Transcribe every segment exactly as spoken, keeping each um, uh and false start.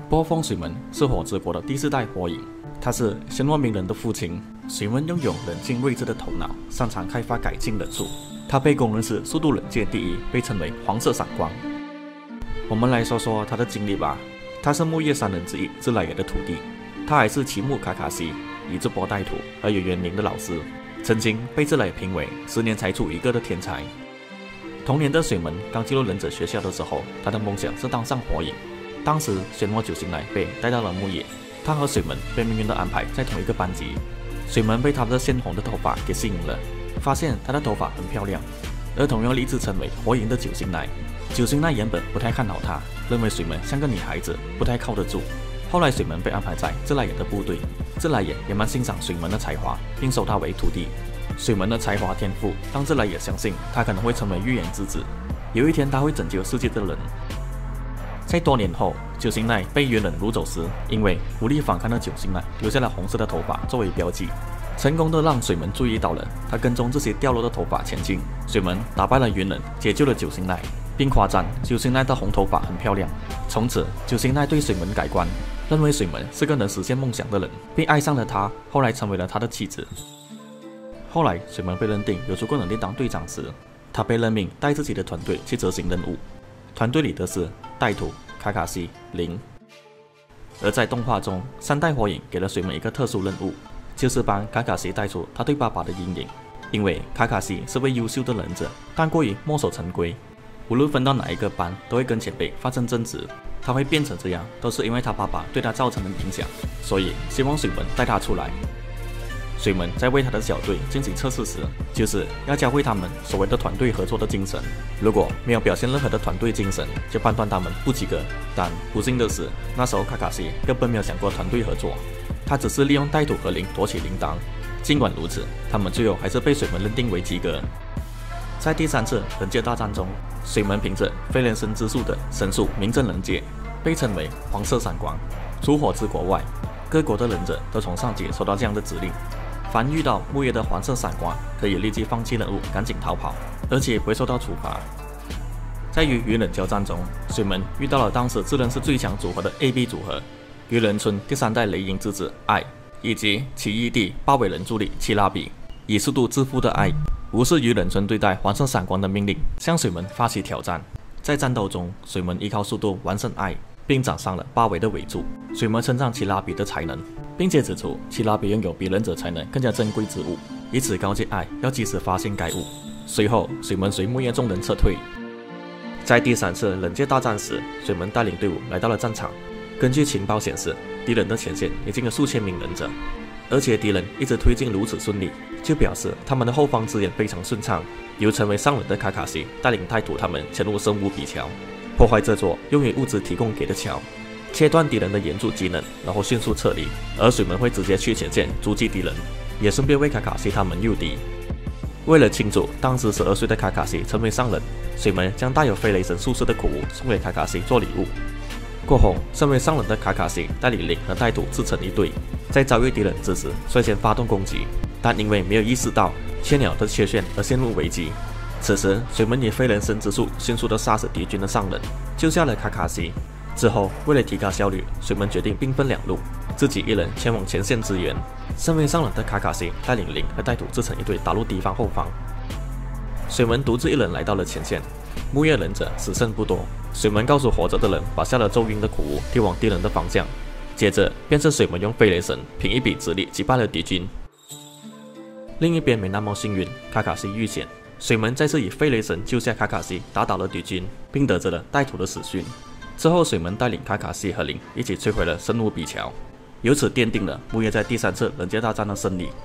波风水门是火之国的第四代火影，他是暹罗鸣人的父亲。水门拥有冷静睿智的头脑，擅长开发改进忍术。他被公认是速度忍界第一，被称为黄色闪光。我们来说说他的经历吧。他是木叶三人之一自来也的徒弟，他还是奇木卡卡西、宇智波带徒和有渊灵的老师，曾经被自来也评为十年才出一个的天才。同年的水门刚进入忍者学校的时候，他的梦想是当上火影。当时暹罗九星来被带到了木叶，他和水门被命运的安排在同一个班级。水门被他的鲜红的头发给吸引了，发现他的头发很漂亮，而同样立志成为火影的九星来。九星奈原本不太看好他，认为水门像个女孩子，不太靠得住。后来水门被安排在自来也的部队，自来也也蛮欣赏水门的才华，并收他为徒弟。水门的才华天赋让自来也相信他可能会成为预言之子，有一天他会拯救世界的人。在多年后，九星奈被猿人掳走时，因为无力反抗的九星奈留下了红色的头发作为标记，成功的让水门注意到了。他跟踪这些掉落的头发前进，水门打败了猿人，解救了九星奈，并夸赞九星奈的红头发很漂亮。从此，九星奈对水门改观，认为水门是个能实现梦想的人，并爱上了他，后来成为了他的妻子。后来，水门被认定有足够能力当队长时，他被任命带自己的团队去执行任务。团队里的是带徒、卡卡西、零。而在动画中，三代火影给了水门一个特殊任务，就是帮卡卡西带出他对爸爸的阴影。因为卡卡西是位优秀的忍者，但过于墨守成规，无论分到哪一个班，都会跟前辈发生争执。他会变成这样，都是因为他爸爸对他造成的影响，所以希望水门带他出来。水门在为他的小队进行测试时，就是要教会他们所谓的团队合作的精神。如果没有表现任何的团队精神，就判断他们不及格。但不幸的是，那时候卡卡西根本没有想过团队合作，他只是利用带土和零夺取铃铛。尽管如此，他们最后还是被水门认定为及格。在第三次忍界大战中，水门凭着飞人神之术的神术名震忍界，被称为黄色闪光。除火之国外，各国的忍者都从上级收到这样的指令。凡遇到木叶的黄色闪光，可以立即放弃任务，赶紧逃跑，而且不会受到处罚。在与猿人交战中，水门遇到了当时自认是最强组合的 A B 组合，猿人村第三代雷鹰之子艾，以及奇异地八尾人助理奇拉比。以速度致富的艾，无视猿人村对待黄色闪光的命令，向水门发起挑战。在战斗中，水门依靠速度完胜艾，并斩伤了八尾的尾柱。水门称赞奇拉比的才能，并且指出奇拉比拥有比忍者才能更加珍贵之物，以此告诫艾要及时发现该物。随后，水门随木叶众人撤退。在第三次忍界大战时，水门带领队伍来到了战场。根据情报显示，敌人的前线已经有数千名忍者，而且敌人一直推进如此顺利，就表示他们的后方支援非常顺畅。由成为上忍的卡卡西带领带土他们潜入生无比桥，破坏这座用于物资提供给的桥，切断敌人的援助机能，然后迅速撤离。而水门会直接去前线阻击敌人，也顺便为卡卡西他们诱敌。为了庆祝当时十二岁的卡卡西成为上忍，水门将带有飞雷神术士的苦无送给卡卡西做礼物。过后，身为上忍的卡卡西带领零和带土自成一队，在遭遇敌人之时率先发动攻击，但因为没有意识到千鸟的缺陷而陷入危机。此时，水门以飞人神之术迅速地杀死敌军的上忍，救下了卡卡西。之后，为了提高效率，水门决定兵分两路，自己一人前往前线支援。身为上忍的卡卡西带领零和带土自成一队打入敌方后方。水门独自一人来到了前线，木叶忍者死剩不多。水门告诉活着的人，把下了咒印的苦无丢往敌人的方向。接着，便是水门用飞雷神凭一笔之力击败了敌军。另一边没那么幸运，卡卡西遇险，水门再次以飞雷神救下卡卡西，打倒了敌军，并得知了带土的死讯。之后，水门带领卡卡西和零一起摧毁了生无比桥，由此奠定了木叶在第三次忍界大战的胜利。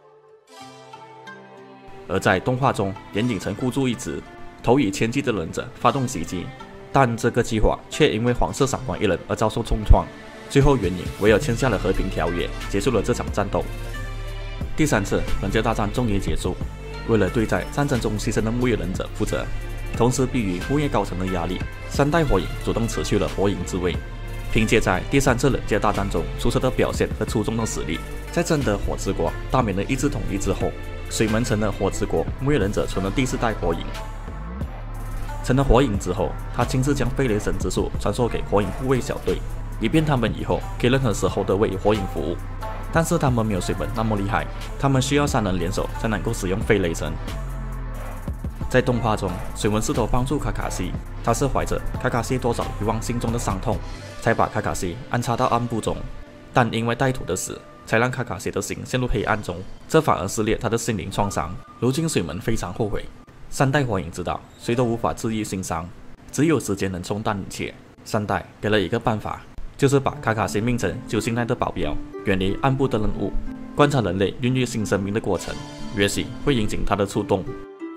而在动画中，岩井城孤注一掷，投以千计的忍者发动袭击，但这个计划却因为黄色闪光一人而遭受重创。最后，原影唯有签下了和平条约，结束了这场战斗。第三次忍界大战终于结束，为了对在战争中牺牲的木叶忍者负责，同时逼于木叶高层的压力，三代火影主动辞去了火影之位。凭借在第三次忍界大战中出色的表现和出众的实力，在征得火之国大名的一致统一之后，水门成了火之国木叶忍者村的第四代火影。成了火影之后，他亲自将飞雷神之术传授给火影护卫小队， 以便他们以后可以任何时候都为火影服务。但是他们没有水门那么厉害，他们需要三人联手才能够使用飞雷神。在动画中，水门试图帮助卡卡西，他是怀着卡卡西多少遗忘心中的伤痛，才把卡卡西安插到暗部中。但因为带土的死，才让卡卡西的心陷入黑暗中，这反而撕裂他的心灵创伤。如今水门非常后悔。三代火影知道，谁都无法治愈心伤，只有时间能冲淡一切。三代给了一个办法，就是把卡卡西命成九星奈的保镖，远离暗部的人物，观察人类孕育新生命的过程，也许会引起他的触动。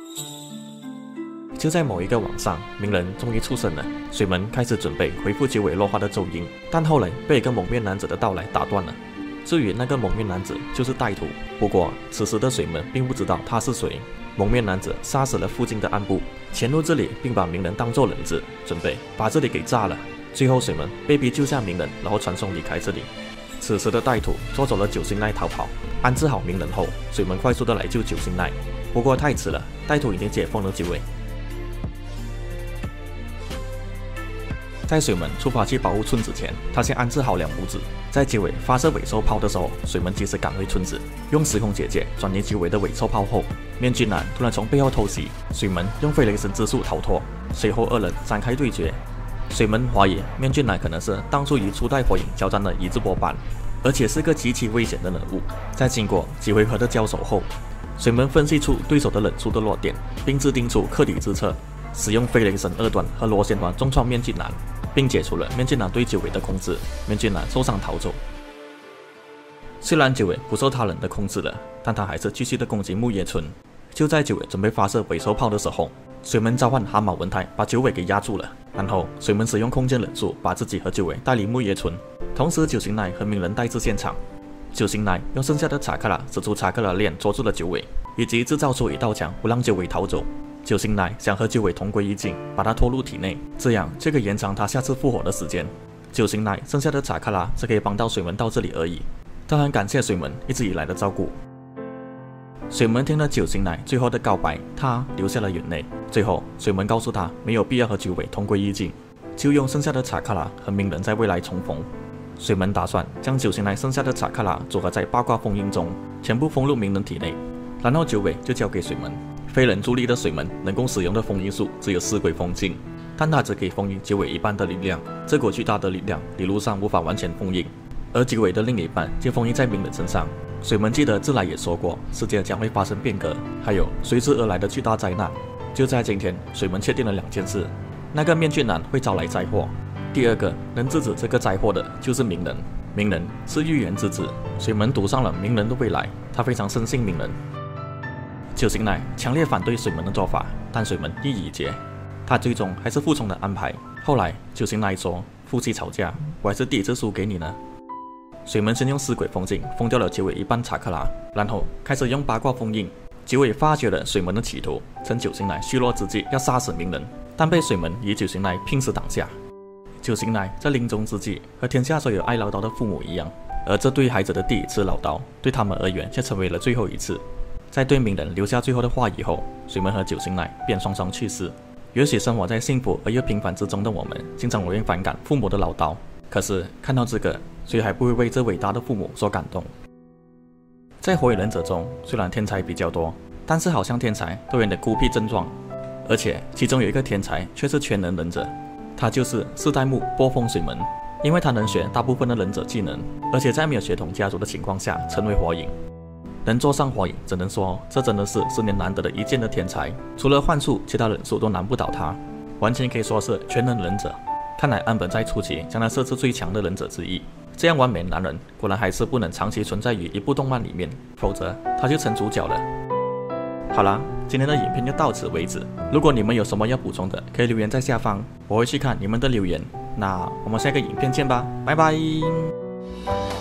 就在某一个晚上，鸣人终于出生了。水门开始准备恢复九尾落花的咒印，但后来被一个蒙面男子的到来打断了。至于那个蒙面男子就是带土，不过此时的水门并不知道他是谁。蒙面男子杀死了附近的暗部，潜入这里并把鸣人当作人质，准备把这里给炸了。最后水门被逼救下鸣人，然后传送离开这里。此时的带土捉走了九星奈逃跑，安置好鸣人后，水门快速的来救九星奈，不过太迟了，带土已经解封了九尾。在水门出发去保护村子前，他先安置好两母子。在九尾发射尾兽炮的时候，水门及时赶回村子，用时空结界转移九尾的尾兽炮后，面具男突然从背后偷袭，水门用飞雷神之术逃脱，随后二人展开对决。水门怀疑面具男可能是当初与初代火影交战的伊智波斑，而且是个极其危险的人物。在经过几回合的交手后，水门分析出对手的忍术的弱点，并制定出克敌之策，使用飞雷神二段和螺旋丸重创面具男，并解除了面具男对九尾的控制，面具男受伤逃走。虽然九尾不受他人的控制了，但他还是继续的攻击木叶村。就在九尾准备发射尾兽炮的时候，水门召唤蛤蟆文太把九尾给压住了，然后水门使用空间忍术把自己和九尾带离木叶村。同时九星奈和鸣人带至现场，九星奈用剩下的查克拉使出查克拉链捉住了九尾，以及制造出一道墙不让九尾逃走。九星奈想和九尾同归于尽，把他拖入体内，这样就可以延长他下次复活的时间。九星奈剩下的查克拉只可以帮到水门到这里而已，他很感谢水门一直以来的照顾。水门听了九星奈最后的告白，他流下了眼泪。最后水门告诉他没有必要和九尾同归于尽，就用剩下的查克拉和鸣人在未来重逢。水门打算将九星奈剩下的查克拉组合在八卦封印中，全部封入鸣人体内，然后九尾就交给水门。非人助力的水门能够使用的封印术只有四鬼封禁，但它只可以封印九尾一半的力量，这股巨大的力量理论上无法完全封印，而九尾的另一半就封印在鸣人身上。水门记得自来也说过，世界将会发生变革，还有随之而来的巨大灾难。就在今天，水门确定了两件事：那个面具男会招来灾祸，第二个能制止这个灾祸的就是鸣人。鸣人是预言之子，水门赌上了鸣人的未来，他非常深信鸣人。九星奈强烈反对水门的做法，但水门一意已决，他最终还是服从了安排。后来九星奈说，夫妻吵架，我还是第一次输给你呢。水门先用尸鬼封禁封掉了九尾一半查克拉，然后开始用八卦封印。九尾发觉了水门的企图，趁九星奈虚弱之际要杀死鸣人，但被水门以九星奈拼死挡下。九星奈在临终之际和天下所有爱唠叨的父母一样，而这对孩子的第一次唠叨，对他们而言却成为了最后一次。在对鸣人留下最后的话以后，水门和九星奈便双双去世。也许生活在幸福而又平凡之中的我们，经常容易反感父母的唠叨，可是看到这个，谁还不会为这伟大的父母所感动？在火影忍者中，虽然天才比较多，但是好像天才都有点孤僻症状，而且其中有一个天才却是全能忍者，他就是四代目波风水门。因为他能学大部分的忍者技能，而且在没有血统家族的情况下成为火影。能坐上火影，只能说这真的是十年难得的一见的天才，除了幻术，其他忍术都难不倒他，完全可以说是全能忍者。看来岸本在初期将他设置最强的忍者之一，这样完美的男人果然还是不能长期存在于一部动漫里面，否则他就成主角了。好啦，今天的影片就到此为止。如果你们有什么要补充的，可以留言在下方，我会去看你们的留言。那我们下个影片见吧，拜拜。